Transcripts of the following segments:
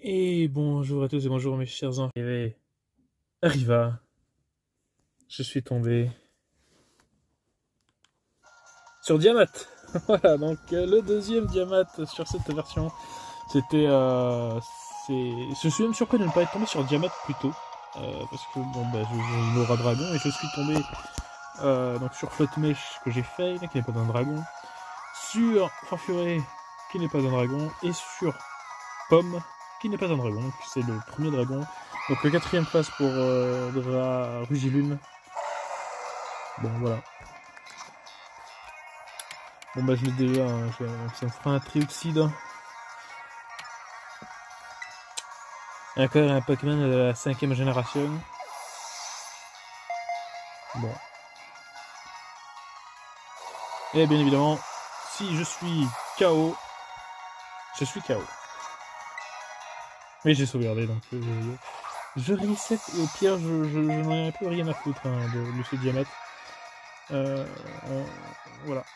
Et bonjour à tous et bonjour mes chers enfants. Arriva, je suis tombé sur Diamat. Voilà, donc le deuxième Diamat sur cette version. C'était... je suis même surpris de ne pas être tombé sur Diamat plus tôt. Parce que bon, bah, j'ai Laura Dragon et je suis tombé donc sur Flottmèche que j'ai fait, qui n'est pas un dragon. Sur Farfuré qui n'est pas un dragon. Et sur Pomme qui n'est pas un dragon. C'est le premier dragon. Donc le quatrième place pour Rugilune. Bon voilà. Bon bah je l'ai déjà, hein, ça me fera un trioxyde. Encore un Pokémon de la 5e génération. Bon. Et bien évidemment, si je suis KO, je suis KO. Mais j'ai sauvegardé donc je reset et au pire je n'en ai plus rien à foutre hein, de ce Diamat. Voilà.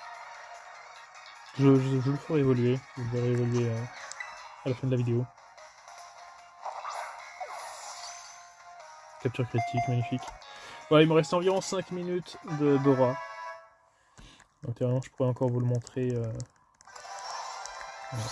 Je le ferai évoluer. Je le verrai évoluer à la fin de la vidéo. Capture critique, magnifique. Voilà, il me reste environ 5 minutes d'aura. Donc je pourrais encore vous le montrer. Voilà.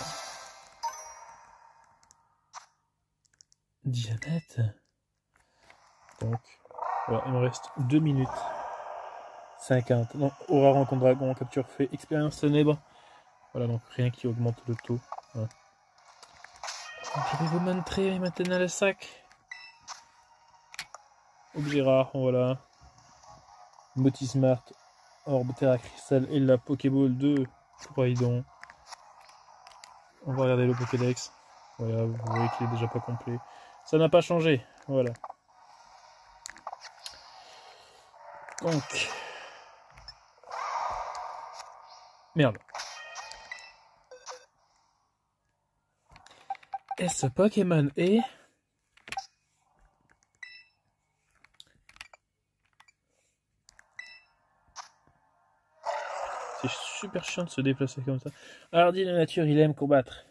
Diamètre. Donc, voilà, il me reste 2 minutes 50. Non, aura rencontre dragon, capture fait, expérience ténèbres. Voilà, donc rien qui augmente le taux. Voilà. Je vais vous montrer maintenant le sac. Objet rare, voilà. Motismart, Orbe Terra Cristal et la Pokéball de Couraidon. On va regarder le Pokédex. Voilà, vous voyez qu'il est déjà pas complet. Ça n'a pas changé, voilà. Donc... Merde. Et ce Pokémon est... C'est super chiant de se déplacer comme ça. Hardy de nature, il aime combattre.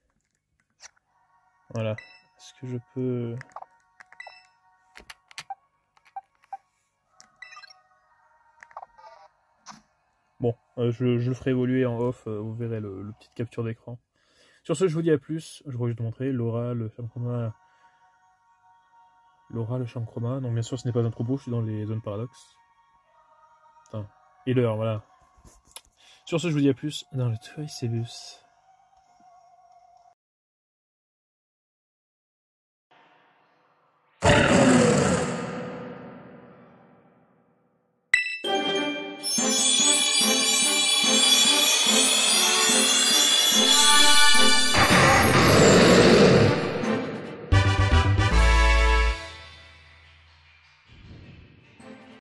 Voilà. Est-ce que je peux... Bon, je le ferai évoluer en off, vous verrez le petite capture d'écran. Sur ce, je vous dis à plus. Je voulais juste te montrer Laura, le Chamchroma. Laura, le Chamchroma. Donc, bien sûr, ce n'est pas un troupeau, je suis dans les zones paradoxes. Putain. Et l'heure, voilà. Sur ce, je vous dis à plus dans le Toy Cebus.